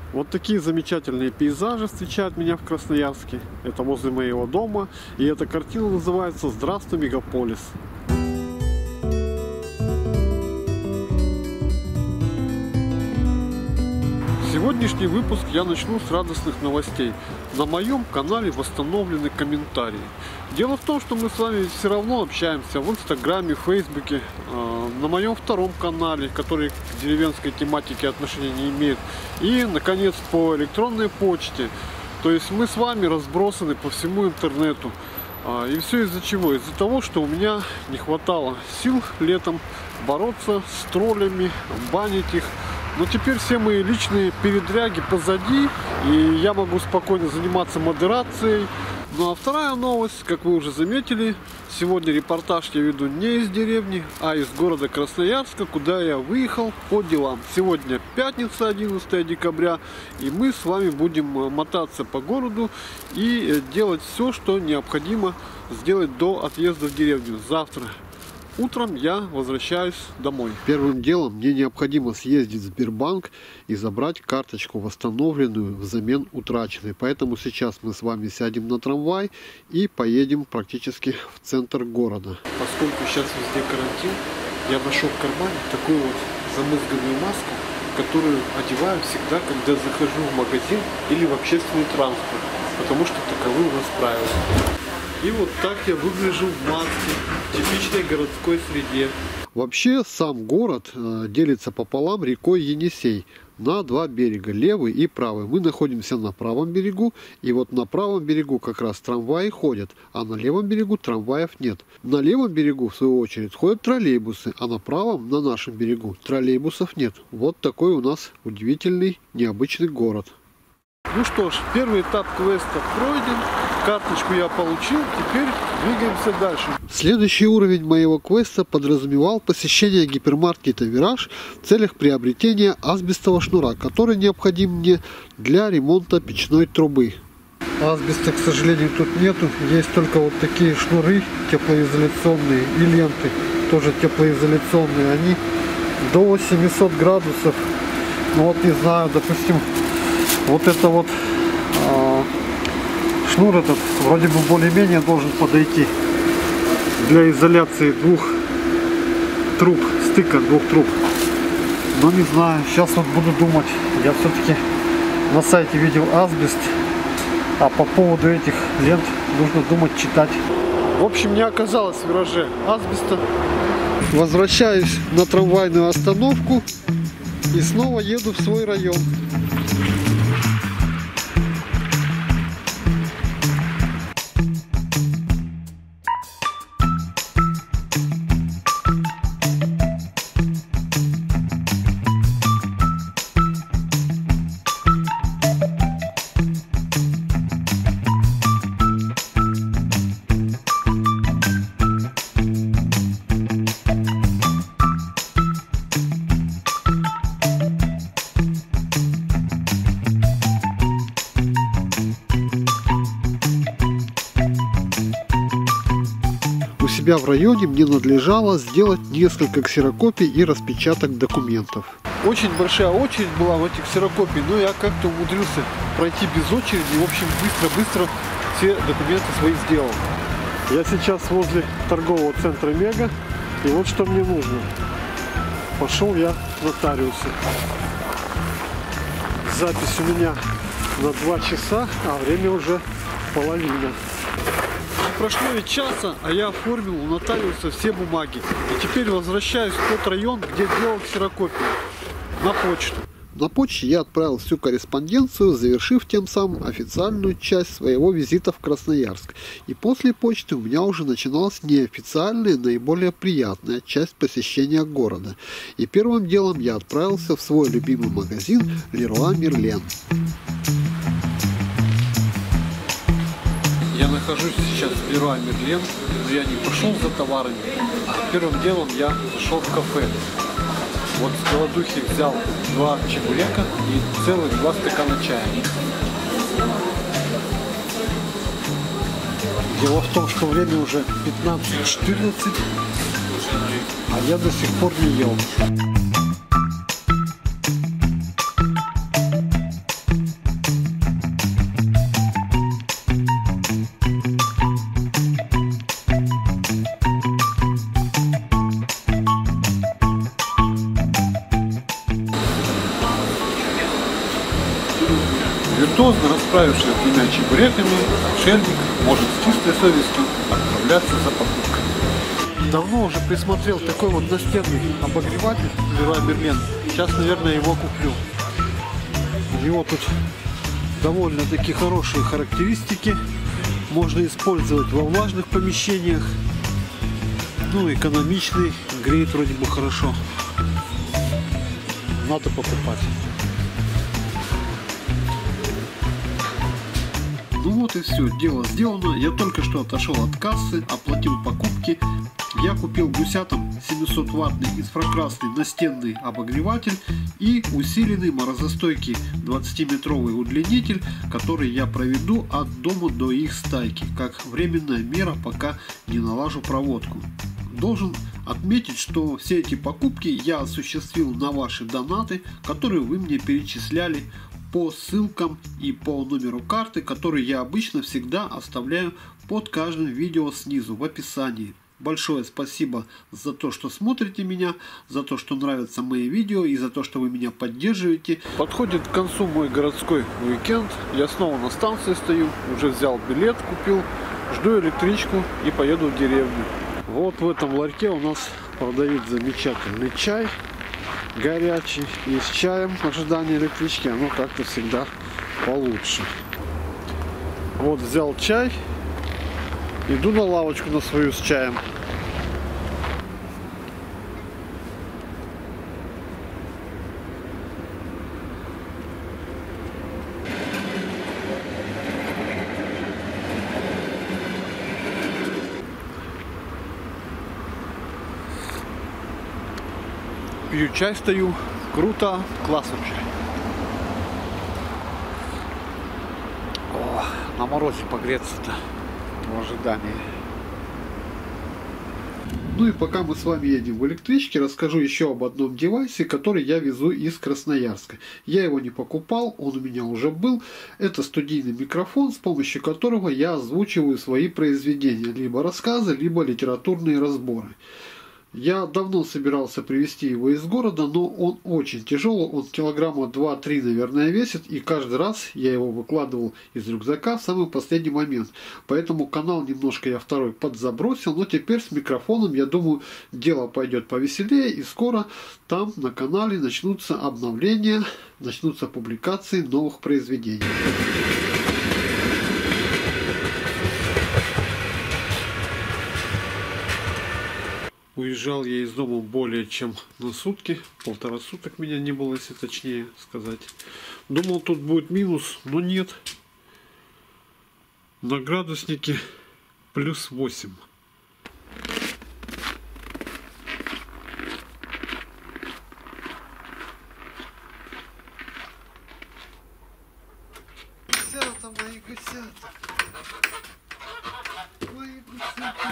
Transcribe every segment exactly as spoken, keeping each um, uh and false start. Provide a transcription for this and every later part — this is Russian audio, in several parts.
Вот такие замечательные пейзажи встречают меня в Красноярске. Это возле моего дома. И эта картина называется «Здравствуй, мегаполис». Сегодняшний выпуск я начну с радостных новостей. На моем канале восстановлены комментарии. Дело в том, что мы с вами все равно общаемся в Инстаграме, в Фейсбуке, на моем втором канале, который к деревенской тематике отношения не имеет. И, наконец, по электронной почте. То есть мы с вами разбросаны по всему интернету. И все из-за чего? Из-за того, что у меня не хватало сил летом бороться с троллями, банить их. Но теперь все мои личные передряги позади, и я могу спокойно заниматься модерацией. Ну а вторая новость, как вы уже заметили, сегодня репортаж я веду не из деревни, а из города Красноярска, куда я выехал по делам. Сегодня пятница, одиннадцатое декабря, и мы с вами будем мотаться по городу и делать все, что необходимо сделать до отъезда в деревню. Завтра утром я возвращаюсь домой. Первым делом мне необходимо съездить в Сбербанк и забрать карточку восстановленную взамен утраченной. Поэтому сейчас мы с вами сядем на трамвай и поедем практически в центр города. Поскольку сейчас везде карантин, я нашел в кармане такую вот замызганную маску, которую одеваю всегда, когда захожу в магазин или в общественный транспорт, потому что таковы у нас правила. И вот так я выгляжу в маске, в типичной городской среде. Вообще сам город э, делится пополам рекой Енисей на два берега, левый и правый. Мы находимся на правом берегу, и вот на правом берегу как раз трамваи ходят, а на левом берегу трамваев нет. На левом берегу, в свою очередь, ходят троллейбусы, а на правом, на нашем берегу, троллейбусов нет. Вот такой у нас удивительный, необычный город. Ну что ж, первый этап квеста пройден, карточку я получил, теперь двигаемся дальше. Следующий уровень моего квеста подразумевал посещение гипермаркета «Вираж» в целях приобретения асбестового шнура, который необходим мне для ремонта печной трубы. Асбеста, к сожалению, тут нету, есть только вот такие шнуры теплоизоляционные и ленты, тоже теплоизоляционные, они до семисот градусов, ну вот не знаю, допустим, вот это вот э, шнур этот вроде бы более-менее должен подойти для изоляции двух труб, стыка двух труб. Но не знаю, сейчас вот буду думать. Я все-таки на сайте видел асбест, а по поводу этих лент нужно думать, читать. В общем, не оказалось в «Вираже» асбеста. Возвращаюсь на трамвайную остановку и снова еду в свой район. В районе мне надлежало сделать несколько ксерокопий и распечаток документов. Очень большая очередь была в этих ксерокопий, но я как-то умудрился пройти без очереди. В общем, быстро-быстро все документы свои сделал. Я сейчас возле торгового центра Мега, и вот что мне нужно. Пошел я к нотариусу. Запись у меня на два часа, а время уже половина. Прошло и часа, а я оформил у нотариуса все бумаги. И теперь возвращаюсь в тот район, где делал ксерокопию, на почту. На почте я отправил всю корреспонденцию, завершив тем самым официальную часть своего визита в Красноярск. И после почты у меня уже начиналась неофициальная, наиболее приятная часть посещения города. И первым делом я отправился в свой любимый магазин Леруа Мерлен. Я нахожусь сейчас в Леруа Мерлен, но я не пошел за товарами. Первым делом я зашел в кафе. Вот с голодухи взял два чебурека и целых два стакана чая. Дело в том, что время уже пятнадцать четырнадцать, а я до сих пор не ел. Виртуозно расправившись с двумя чебуреками, отшельник может с чистой совестью отправляться за покупкой. Давно уже присмотрел такой вот настенный обогреватель Leroy Merlin. Сейчас, наверное, его куплю. У него тут довольно-таки хорошие характеристики. Можно использовать во влажных помещениях. Ну, экономичный, греет вроде бы хорошо. Надо покупать. Ну вот и все, дело сделано. Я только что отошел от кассы, оплатил покупки. Я купил Гусятам семьсот ваттный инфракрасный настенный обогреватель и усиленный морозостойкий двадцатиметровый удлинитель, который я проведу от дома до их стайки, как временная мера, пока не налажу проводку. Должен отметить, что все эти покупки я осуществил на ваши донаты, которые вы мне перечисляли по ссылкам и по номеру карты, который я обычно всегда оставляю под каждым видео снизу в описании. Большое спасибо за то, что смотрите меня, за то, что нравятся мои видео и за то, что вы меня поддерживаете. Подходит к концу мой городской уикенд. Я снова на станции стою, уже взял билет, купил, жду электричку и поеду в деревню. Вот в этом ларьке у нас продают замечательный чай горячий, и с чаем в ожидании электрички оно как-то всегда получше. Вот взял чай, иду на лавочку на свою с чаем. Пью чай, стою. Круто, класс вообще. О, на морозе погреться-то в ожидании. Ну и пока мы с вами едем в электричке, расскажу еще об одном девайсе, который я везу из Красноярска. Я его не покупал, он у меня уже был. Это студийный микрофон, с помощью которого я озвучиваю свои произведения, либо рассказы, либо литературные разборы. Я давно собирался привезти его из города, но он очень тяжелый, он килограмма два-три, наверное, весит, и каждый раз я его выкладывал из рюкзака в самый последний момент. Поэтому канал немножко я второй подзабросил, но теперь с микрофоном, я думаю, дело пойдет повеселее, и скоро там на канале начнутся обновления, начнутся публикации новых произведений. Уезжал я из дома более чем на сутки. Полтора суток меня не было, если точнее сказать. Думал, тут будет минус, но нет. На градуснике плюс восемь. Гусята, мои гусята. Мои гусята.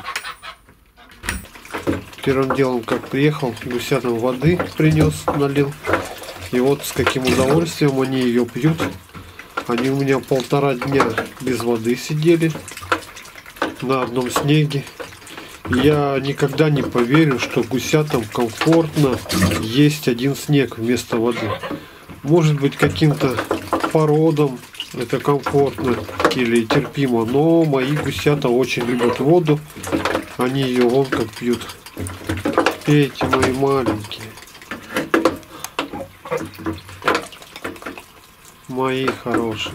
Первым делом, как приехал, гусятам воды принес, налил. И вот с каким удовольствием они ее пьют. Они у меня полтора дня без воды сидели на одном снеге. Я никогда не поверю, что гусятам комфортно есть один снег вместо воды. Может быть, каким-то породам это комфортно или терпимо, но мои гусята очень любят воду. Они ее вон как пьют. Эти мои маленькие. Мои хорошие.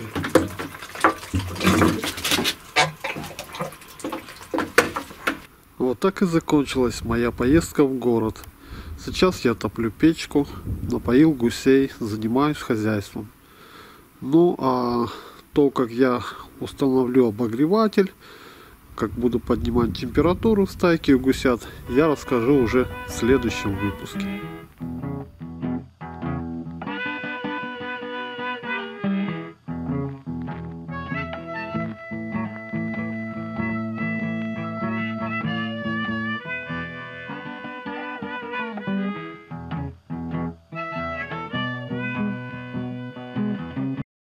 Вот так и закончилась моя поездка в город. Сейчас я топлю печку, напоил гусей, занимаюсь хозяйством. Ну а то, как я установлю обогреватель, как буду поднимать температуру в стайке у гусят, я расскажу уже в следующем выпуске.